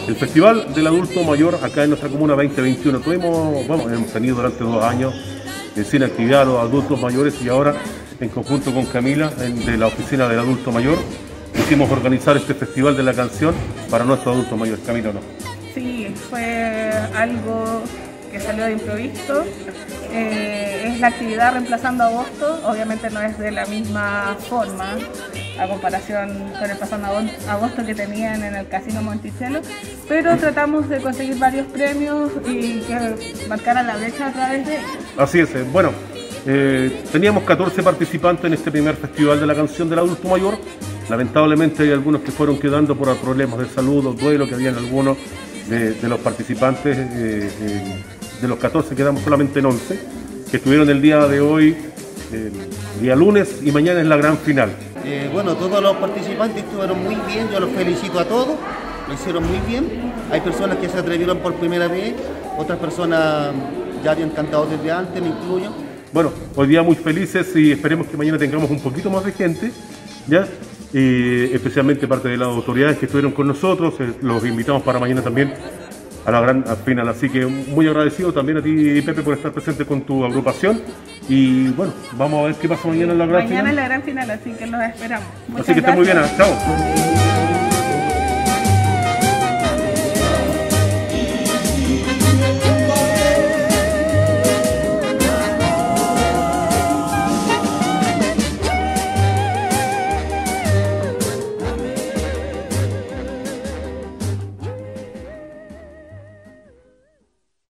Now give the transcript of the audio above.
El Festival del Adulto Mayor acá en nuestra comuna 2021, hemos tenido durante 2 años sin actividad a los adultos mayores y ahora en conjunto con Camila de la Oficina del Adulto Mayor quisimos organizar este Festival de la Canción para nuestros adultos mayores. Camila, ¿no? Sí, fue algo que salió de improviso. Es la actividad reemplazando agosto, obviamente no es de la misma forma a comparación con el pasado agosto que tenían en el Casino Monticello, pero tratamos de conseguir varios premios y que marcaran la brecha a través de ellos. Así es, teníamos 14 participantes en este primer Festival de la Canción del Adulto Mayor. Lamentablemente hay algunos que fueron quedando por problemas de salud o duelo que habían algunos de los participantes. De los 14 quedamos solamente en 11, que estuvieron el día de hoy, día lunes, y mañana es la gran final. Bueno, todos los participantes estuvieron muy bien, yo los felicito a todos, lo hicieron muy bien. Hay personas que se atrevieron por primera vez, otras personas ya habían cantado desde antes, me incluyo. Bueno, hoy día muy felices y esperemos que mañana tengamos un poquito más de gente, ¿ya? Especialmente parte de las autoridades que estuvieron con nosotros, los invitamos para mañana también a la gran final, así que muy agradecido también a ti, Pepe, por estar presente con tu agrupación y bueno, vamos a ver qué pasa mañana en la gran final. Mañana es la gran final, así que los esperamos. Así que estén muy bien, chao.